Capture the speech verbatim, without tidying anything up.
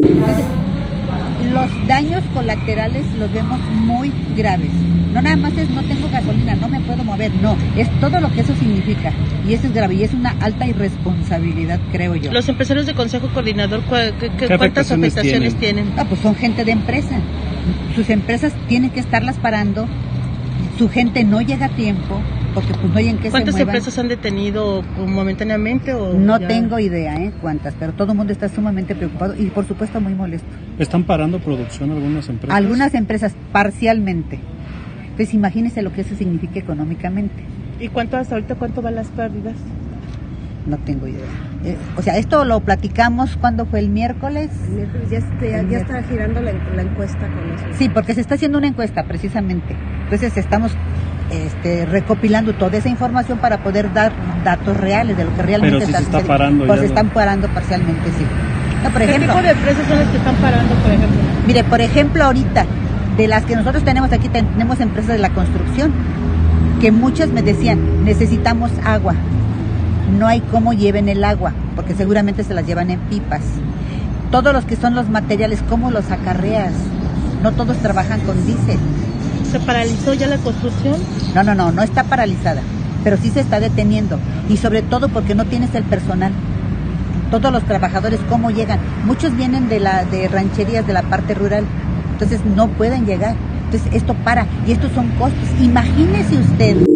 Entonces, los daños colaterales los vemos muy graves. No nada más es no tengo gasolina, no me puedo mover, no, es todo lo que eso significa. Y eso es grave y es una alta irresponsabilidad, creo yo. Los empresarios de Consejo Coordinador, ¿cu qué, qué, ¿cuántas afectaciones, afectaciones tienen? tienen? Ah, pues son gente de empresa. Sus empresas tienen que estarlas parando, su gente no llega a tiempo, porque pues no hay en qué se muevan. ¿Cuántas empresas han detenido momentáneamente? O no ya... tengo idea, ¿eh? Cuántas, pero todo el mundo está sumamente preocupado y por supuesto muy molesto. ¿Están parando producción algunas empresas? Algunas empresas, parcialmente. Entonces imagínense lo que eso significa económicamente. ¿Y cuánto hasta ahorita, cuánto van las pérdidas? No tengo idea. Eh, o sea, esto lo platicamos cuando fue el miércoles. El miércoles ya, este, ya, ya está girando la, la encuesta con eso. Sí, porque se está haciendo una encuesta precisamente. Entonces estamos este, recopilando toda esa información para poder dar datos reales de lo que realmente Pero si está se está sucediendo. parando. Pues ya se lo... están parando parcialmente, sí. No, por ¿Qué ejemplo, tipo de empresas son las que están parando, por ejemplo? Mire, por ejemplo, ahorita, de las que nosotros tenemos aquí, tenemos empresas de la construcción, que muchas me decían, necesitamos agua. No hay cómo lleven el agua, porque seguramente se las llevan en pipas. Todos los que son los materiales, ¿cómo los acarreas? No todos trabajan con diésel. ¿Se paralizó ya la construcción? No, no, no, no está paralizada, pero sí se está deteniendo. Y sobre todo porque no tienes el personal. Todos los trabajadores, ¿cómo llegan? Muchos vienen de, la, de rancherías de la parte rural, entonces no pueden llegar. Entonces esto para, y estos son costos. Imagínese usted